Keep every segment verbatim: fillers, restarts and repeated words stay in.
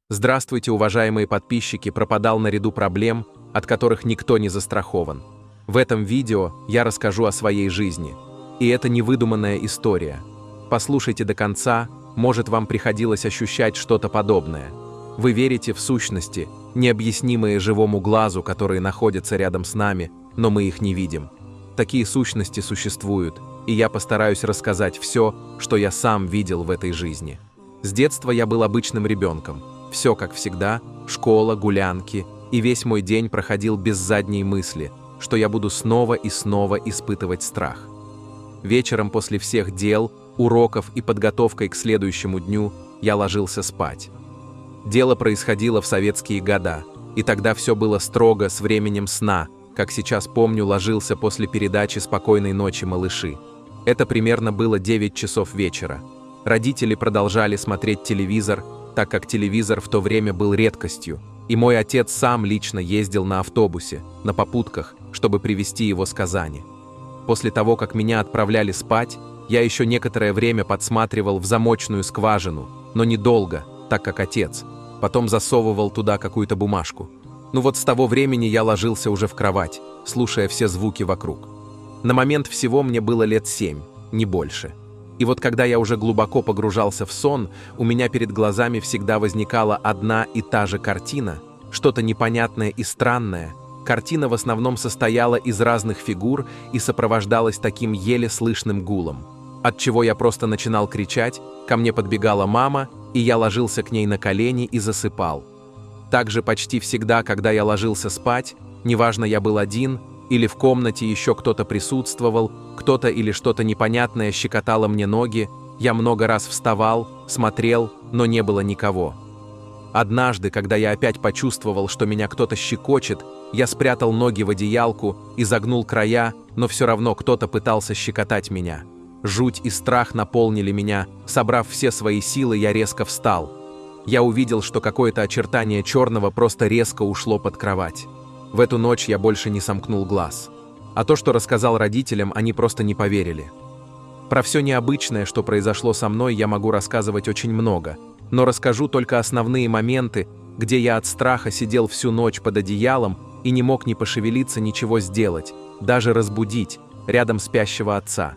Здравствуйте, уважаемые подписчики, пропадал наряду проблем, от которых никто не застрахован. В этом видео я расскажу о своей жизни. И это не выдуманная история. Послушайте до конца, может, вам приходилось ощущать что-то подобное. Вы верите в сущности, необъяснимые живому глазу, которые находятся рядом с нами, но мы их не видим. Такие сущности существуют, и я постараюсь рассказать все, что я сам видел в этой жизни. С детства я был обычным ребенком. Все как всегда, школа, гулянки, и весь мой день проходил без задней мысли, что я буду снова и снова испытывать страх. Вечером после всех дел, уроков и подготовкой к следующему дню я ложился спать. Дело происходило в советские года, и тогда все было строго с временем сна, как сейчас помню, ложился после передачи «Спокойной ночи, малыши». Это примерно было девять часов вечера. Родители продолжали смотреть телевизор, так как телевизор в то время был редкостью, и мой отец сам лично ездил на автобусе, на попутках, чтобы привезти его с Казани. После того, как меня отправляли спать, я еще некоторое время подсматривал в замочную скважину, но недолго, так как отец. Потом засовывал туда какую-то бумажку. Ну вот с того времени я ложился уже в кровать, слушая все звуки вокруг. На момент всего мне было лет семь, не больше. И вот когда я уже глубоко погружался в сон, у меня перед глазами всегда возникала одна и та же картина, что-то непонятное и странное. Картина в основном состояла из разных фигур и сопровождалась таким еле слышным гулом, от чего я просто начинал кричать, ко мне подбегала мама, и я ложился к ней на колени и засыпал. Также почти всегда, когда я ложился спать, неважно, я был один, или в комнате еще кто-то присутствовал, кто-то или что-то непонятное щекотало мне ноги, я много раз вставал, смотрел, но не было никого. Однажды, когда я опять почувствовал, что меня кто-то щекочет, я спрятал ноги в одеялку и загнул края, но все равно кто-то пытался щекотать меня. Жуть и страх наполнили меня, собрав все свои силы, я резко встал. Я увидел, что какое-то очертание черного просто резко ушло под кровать. В эту ночь я больше не сомкнул глаз. А то, что рассказал родителям, они просто не поверили. Про все необычное, что произошло со мной, я могу рассказывать очень много, но расскажу только основные моменты, где я от страха сидел всю ночь под одеялом и не мог ни пошевелиться, ничего сделать, даже разбудить рядом спящего отца.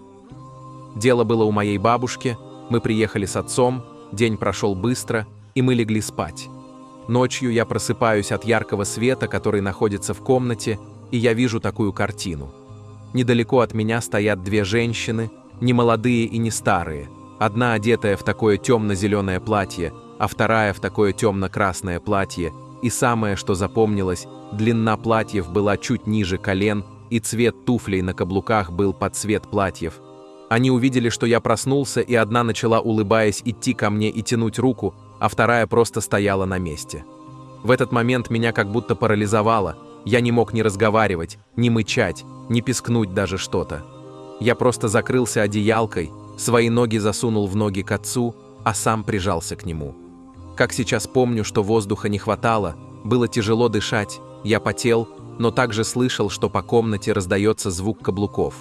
Дело было у моей бабушки, мы приехали с отцом, день прошел быстро, и мы легли спать. Ночью я просыпаюсь от яркого света, который находится в комнате, и я вижу такую картину. Недалеко от меня стоят две женщины, не молодые и не старые, одна одетая в такое темно-зеленое платье, а вторая в такое темно-красное платье, и самое, что запомнилось, длина платьев была чуть ниже колен, и цвет туфлей на каблуках был под цвет платьев. Они увидели, что я проснулся, и одна начала, улыбаясь, идти ко мне и тянуть руку, а вторая просто стояла на месте. В этот момент меня как будто парализовало, я не мог ни разговаривать, ни мычать, ни пискнуть даже что-то. Я просто закрылся одеялкой, свои ноги засунул в ноги к отцу, а сам прижался к нему. Как сейчас помню, что воздуха не хватало, было тяжело дышать, я потел, но также слышал, что по комнате раздается звук каблуков.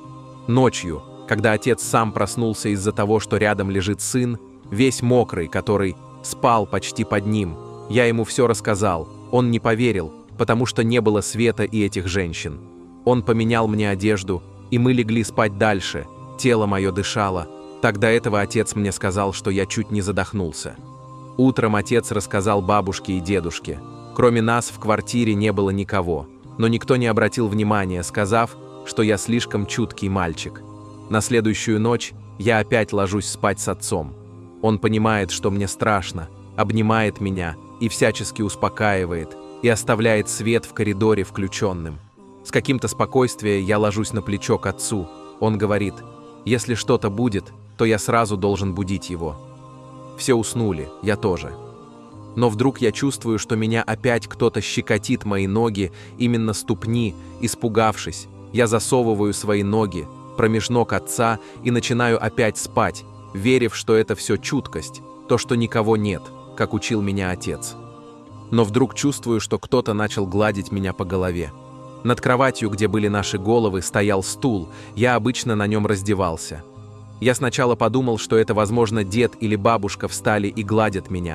Ночью, когда отец сам проснулся из-за того, что рядом лежит сын, весь мокрый, который спал почти под ним, я ему все рассказал, он не поверил, потому что не было света и этих женщин. Он поменял мне одежду, и мы легли спать дальше, тело мое дышало. Так до этого отец мне сказал, что я чуть не задохнулся. Утром отец рассказал бабушке и дедушке. Кроме нас в квартире не было никого, но никто не обратил внимания, сказав, что я слишком чуткий мальчик. На следующую ночь я опять ложусь спать с отцом. Он понимает, что мне страшно, обнимает меня и всячески успокаивает, и оставляет свет в коридоре включенным. С каким-то спокойствием я ложусь на плечо к отцу. Он говорит, если что-то будет, то я сразу должен будить его. Все уснули, я тоже. Но вдруг я чувствую, что меня опять кто-то щекотит мои ноги, именно ступни, испугавшись. Я засовываю свои ноги промеж ног отца и начинаю опять спать, верив, что это все чуткость, то, что никого нет, как учил меня отец. Но вдруг чувствую, что кто-то начал гладить меня по голове. Над кроватью, где были наши головы, стоял стул, я обычно на нем раздевался. Я сначала подумал, что это, возможно, дед или бабушка встали и гладят меня.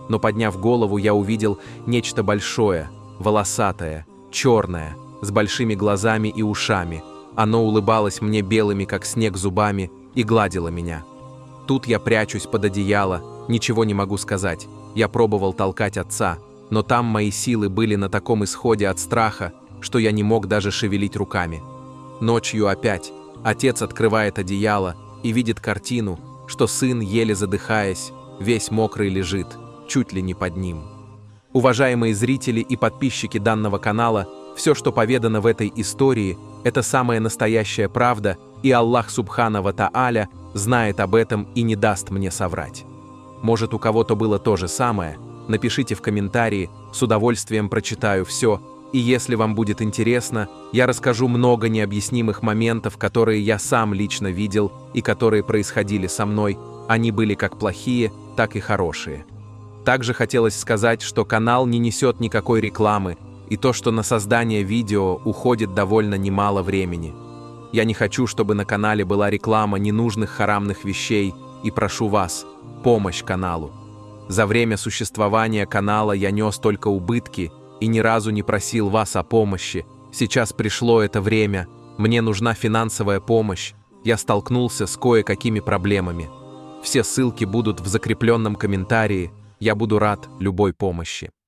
но, подняв голову, я увидел нечто большое, волосатое, черное, с большими глазами и ушами. Оно улыбалось мне белыми, как снег, зубами и гладило меня. Тут я прячусь под одеяло, ничего не могу сказать. Я пробовал толкать отца, но там мои силы были на таком исходе от страха, что я не мог даже шевелить руками. Ночью опять отец открывает одеяло и видит картину, что сын, еле задыхаясь, весь мокрый лежит, чуть ли не под ним. Уважаемые зрители и подписчики данного канала, все, что поведано в этой истории, это самая настоящая правда, и Аллах Субхана ва Тааля знает об этом и не даст мне соврать. Может, у кого-то было то же самое? Напишите в комментарии, с удовольствием прочитаю все, и если вам будет интересно, я расскажу много необъяснимых моментов, которые я сам лично видел и которые происходили со мной, они были как плохие, так и хорошие. Также хотелось сказать, что канал не несет никакой рекламы, и то, что на создание видео уходит довольно немало времени. Я не хочу, чтобы на канале была реклама ненужных харамных вещей, и прошу вас, помощь каналу. За время существования канала я нес только убытки и ни разу не просил вас о помощи. Сейчас пришло это время, мне нужна финансовая помощь, я столкнулся с кое-какими проблемами. Все ссылки будут в закрепленном комментарии, я буду рад любой помощи.